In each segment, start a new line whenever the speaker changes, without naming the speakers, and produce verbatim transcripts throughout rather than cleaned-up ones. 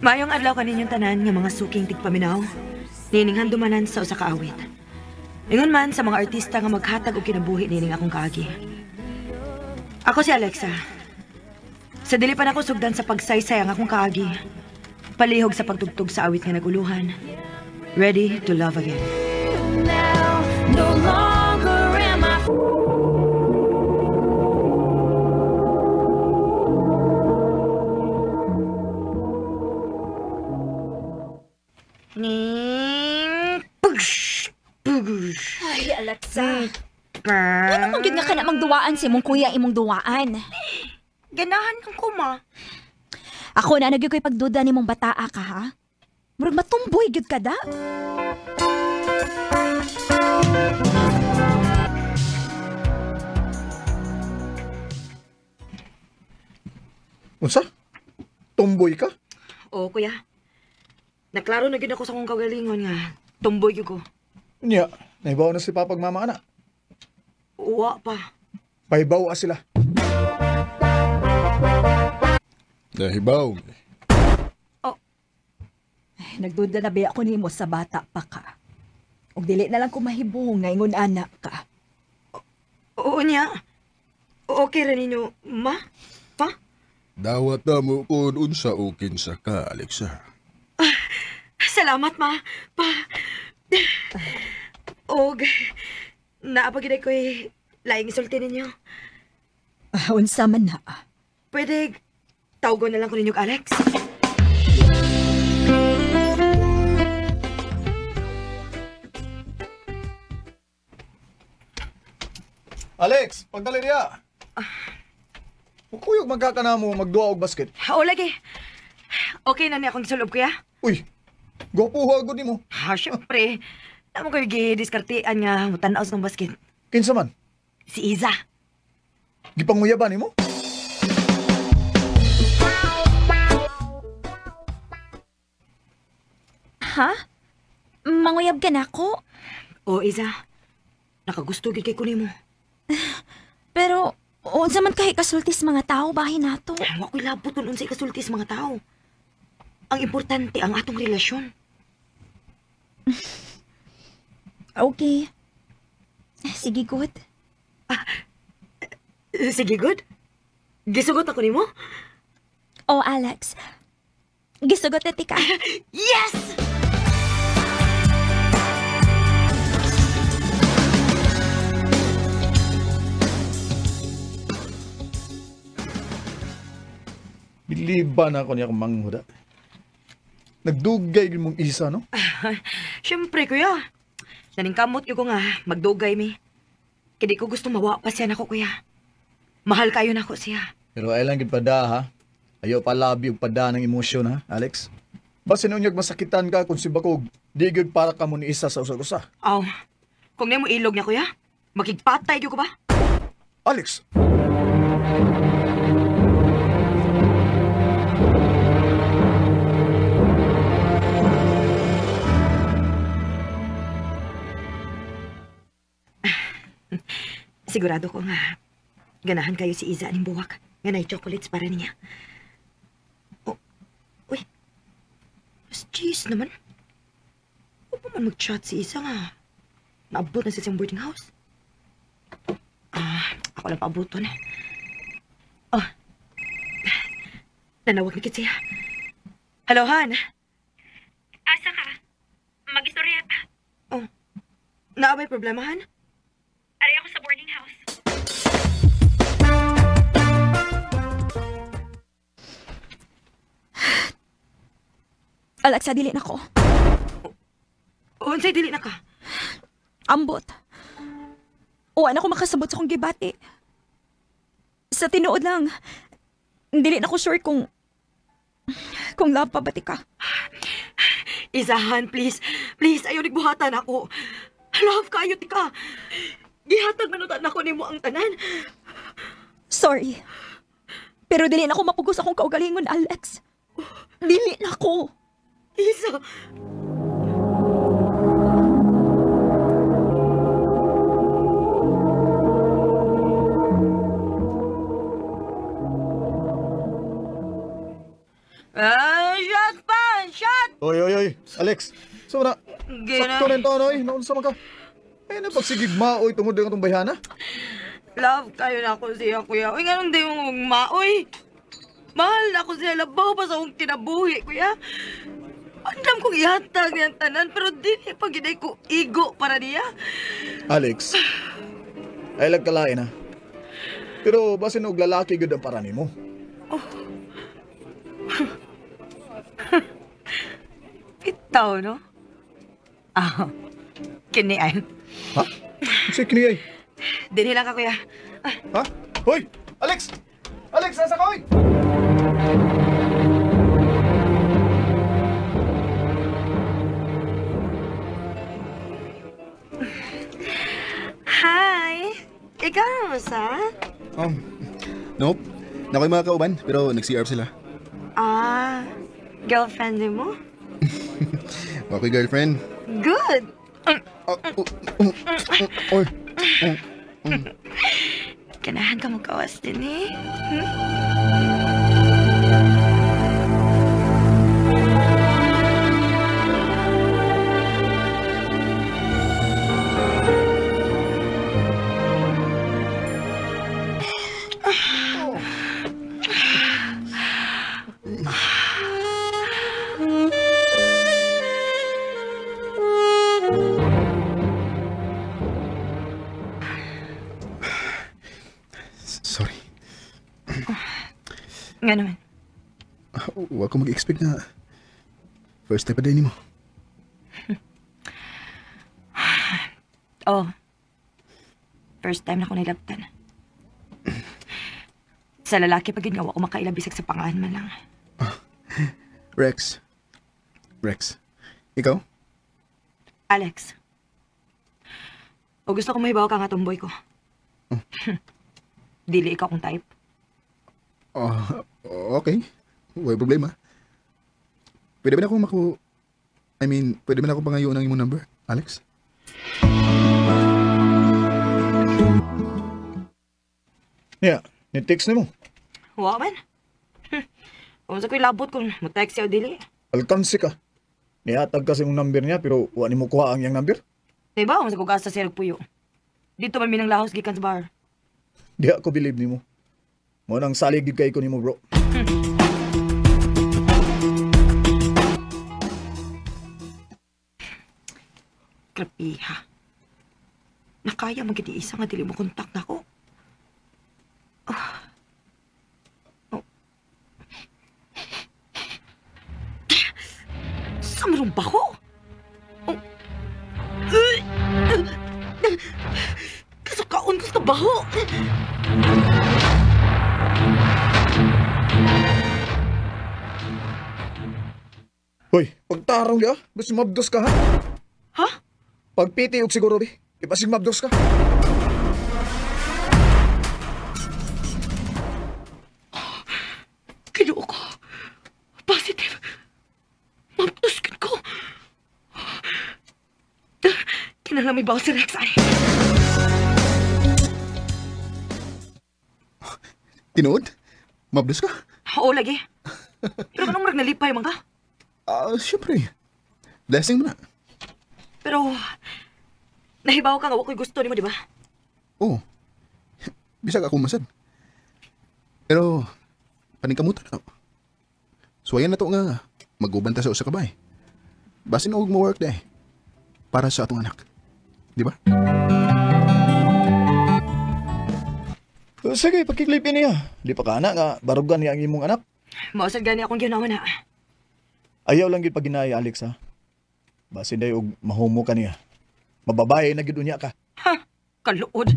Mayong adlaw kaninyong tanan nga mga suking tigpaminaw. Nininghan dumanan sa usa ka awit. Ingon man sa mga artista nga maghatag og kinabuhi nining akong kaagi. Ako si Alexa. Sa dili pa nako sugdan sa pagsaysay ang akong kaagi. Palihog sa pagtugtog sa awit nga naguluhan. Ready to love again.
Now, no longer am I.
Ning push push.
Ay, Alexa.
Pa.
Ano mong gid nga ka na magduwaan si mong kuya imong duwaan?
Ganahan kang kuma.
Ako na nagyoy ko'y pagduda ni mong bataa ka, ha? Murag matumboy gid ka da.
Unsa? Tomboy ka?
Oo, kuya. Naklaro na gid ako sa akong kagalingon nga. Tumboy gyud ko.
Nya, naibaw na si papag mama ana.
Uwa pa.
Paibaw sila.
Nahibaw.
Ay, nagduda na ba ako nimo sa bata pa ka? Og dili na lang ko mahibong nga ingon anak ka.
Oo niya. Okay ra ninyo, ma? Pa?
Dawat na mo kung unsa ukin sa ka, Alexa.
Salamat, ma. Pa. Og, naapagid ko'y laing isulti ninyo.
Ah, unsa man na.
Pwede, tawgon na lang ko ninyo, Alex.
Alex, pagdali niya. Ukuyog magkakana mo magduwa og basket.
Oo, lagi. Okay na niya akong sulob, kuya?
Uy, gopuha agad nimo.
Ha, syempre. Naman ko'y gidiskartian nga mutanaw sa ng basket.
Kinsa man?
Si Iza.
Gipanguyaban nimo?
Ha? Manguyab ka na ako?
Oo, Iza. Nakagusto gid kay ko nimo.
Pero, unsa man kay kasultis mga tao bahin nato?
Wa ko'y labot kung unsay kasulti sa mga tao. Ang importante ang atong relasyon.
Okay. Sige, good.
Sige, good. Gisugot ako nimo?
Oh, Alex. Gisugot na tika.
Yes!
Biliban ako niya kung manghuda. Nagdugay mong isa, no?
Siyempre, kuya. Naningkamot ko nga, magdugay mi. Kaya ko gusto mawa pa siya nako, kuya. Mahal kayo nako siya.
Pero ay lang gid pada, ha? Ayaw palabi og pada ng emosyon, ha, Alex? Basin unyag masakitan ka kung si Bakog, di gyud para ka mo ni isa sa usa-usa.
Aw, kung nemo ilog niya, kuya, makigpatay ko ba?
Alex!
Sigurado ko nga, ganahan kayo si Iza aning buwak. Nga na chocolates para niya. Oh, uy. Mas cheese naman. Huwag pa man mag-chat si Iza nga. Naabot na sa siyang boarding house. Ah, ako lang paabuton. Oh. Nanawag ni Kitsia. Hello, Han.
Asa ka? Mag-istorya ka.
Oh. Naabay problema, Han?
Aray ako sa boarding house.
Alexa, dili na ko.
O, unsay dili na ka?
Ambot. Uwan ako makasabot sa kong gibati. Sa tinuod lang, dili na ko sure kung kung love pa ba ti ka.
Isahan, please. Please, ayaw nagbuhatan ako. Love kayo, tika. Gihatag manutan ako nimo ang tanan.
Sorry. Pero dili na ako mapugos akong kaugalingon, Alex. Dili na ko.
Isa. Ah, shot pa!
oy, oy. Alex. So na.
Gina.
Sakto rin to, ano eh. Naunsa man ka. Eh, napagsigig maoy tungod din itong bayhana.
Love kayo na ako siya, kuya. Uy, ganun din yung maoy. Mahal na ako siya. Labaw pa sa akong kinabuhi, kuya. Andam kong ihatag niyang tanan, pero di pag ginay ko igo para niya.
Alex. Ay lagkalain ha. Pero basin og lalaki gud ang para nimo.
Bitaw, no? Ah, kini ay.
Ha? Si kini ay.
Dinhi lang ka, kuya.
Ha? Hoy! Alex! Alex, nasa ka, hoy!
Hi! Ikaw, Rosa?
Um, nope. Nakoy mga kauban, pero nag-C R sila.
Ah, girlfriend din mo?
Ako'y girlfriend.
Good!
Oh, oh, oh, oh, oh, oh.
Kanahan ka mo kawas din eh.
Sorry.
Nga naman.
Huwag ko mag-expect na first time pa din mo.
Oh. First time na ako nilabtan. Sa lalaki pag ginawa ko makailabisag sa pangahan man lang.
Rex. Rex. Ikaw?
Alex. O gusto ko mahibaw ka nga tomboy ko. Dili ikaw kong type.
Oh, okay. Wala problema. Pwede ba na akong maku... I mean, pwede ba na akong pangayon ng imong number, Alex?
Yeah, ni-text na mo.
Wa man. Hm. Kung sa ko'y labot kung mag-text siya o dili.
Alkansi ka. Nihatag kasi yung number niya pero wala ni mo kuha ang iyang number.
Diba? Kung sa kugasa siya puyo. Dito man minang lahos gikan sa bar.
Di ako believe ni mo. Mo nang salig gid kay ko nimo, bro.
Grabiha. Nakaya magiti isa nga dili mo kontak na ko. Oh. Oh. Sa marong baho? Oh. Kasukaon ko sa baho.
Hoy, pagtarong di ah. Basta mabdos ka ha.
Ha?
Pagpiti og siguro bi. Ipasig mabdos ka.
Kinuo ko. Positive. Mapuskin ko. Kinala may bawas si Rex ay.
Tinood? Mabdos ka?
Oo, lagi. Pero kanong marag nalipay man ka?
Ah, syempre. Blessing mo na.
Pero, nahibaw ka nga wako'y gusto ni mo, di ba?
Oo. Bisag ako masad. Pero, paningkamutan na ako. Suwayan na to nga, magubanta sa usa ka bay. Basin og mo work day. Para sa atong anak. Di ba?
Uh, Sige, pakiklipin niya. Di pa ka na nga, barugan niya ang imong anak.
Mausad gani akong ginawa na.
Ayaw lang gid paginaya, Alex ha. Basi day og mahumo ka niya. Mababae na gid unya ka.
Ha? Kaluod.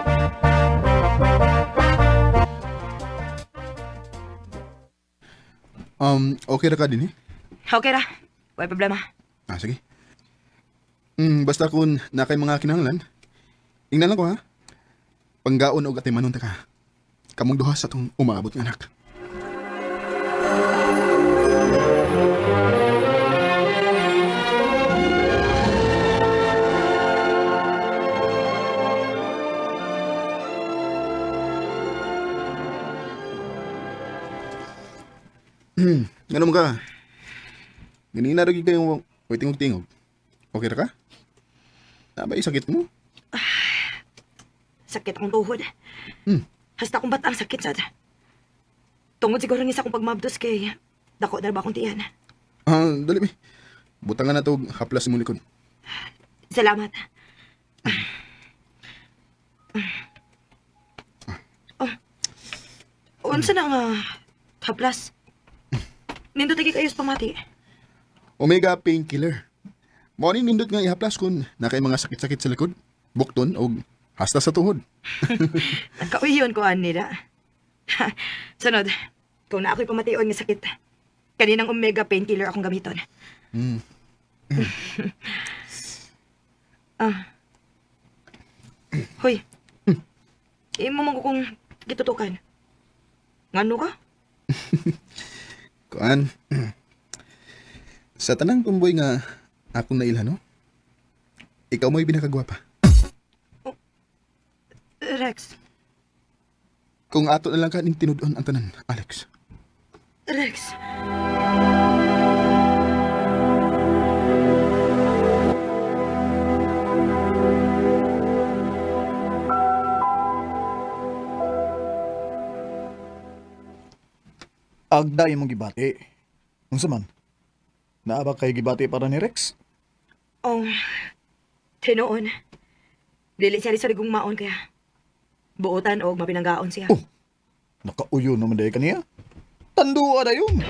Um, okay ra ka din eh?
Okay ra. Wala problema.
Ah, sige. Mm, basta kung nakay mga kinahanglan, ingnan lang ko ha. Panggaon og atay manon ta ka. Kamong duha sa tong umaabot nga anak. Hmm, ganun mo ka. Ganina rin kayo may tingog-tingog. Okay ra ka? Nabay sakit mo?
Sakit akong tuhod.
Hmm.
Hasta akong batang sakit sad. Tungod siguro ng isa kong pagmabdos kay dako na ba akong tiyan.
Ah, dali mi. Butangan na to haplas mo likod.
Salamat. Oh. Unsa na nga haplas? Nindot lagi kayo sa pamati.
Omega painkiller. Mao ni nindot nga ihaplas kun na kay mga sakit-sakit sa likod, bukton o hasta sa tuhod.
Nagkauyon ko anira. Sunod, kung na ako'y pamation nga sakit, kaninang omega painkiller akong gamiton.
Hmm.
Ah. Hoy. Imo mo kung gitutukan. Ngano ka?
Kuan. Sa tanang tumboy nga akong nailhan, no? Ikaw mo'y binakagwapa.
Rex.
Kung ato na lang ka ning tinudon ang tanan, Alex.
Rex.
Agda imong gibati. Unsa man? Naa ba kay gibati para ni Rex?
Oh, tinuon. Dili siya rin sa ligong maon kaya. Buotan o mapinanggaon siya.
Oh. Nakauyo naman dahil kaniya. Tandua na yun.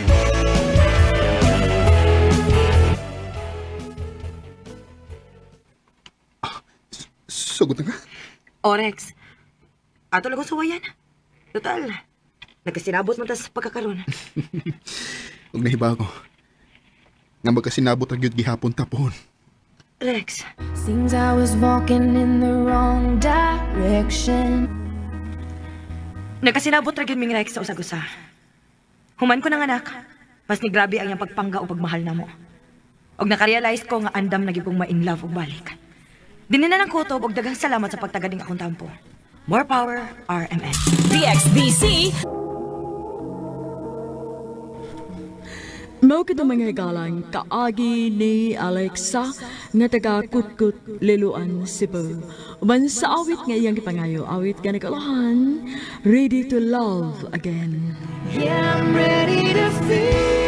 Sugot na ka?
O, Rex. Ato lagong suwayan. Total. Nagkasinabot mo tas pagkakaroon.
Huwag nahiba ako. Nga magkasinabot ang yun gihapon tapon.
Rex.
Seems I was walking in the wrong direction.
Nagkasinabot ra gyud ming Rex sa usag-usa. Human ko nang anak. Mas ni grabe ang iyang pagpangga o pagmahal na mo. Og nakarealize ko nga andam na gyud kong ma-in love og balik. Dinhi na nang kutob og daghang salamat sa pagtagading akong tampo. More power, R M N.
D X B C.
Mao kita mga higalang kaagi ni Alexa nga taga Kutkut, Liloan, Cebu. Uban sa awit nga iyang gipangayo, awit ka nagalahan, Ready to Love Again.
Yeah, I'm ready to feel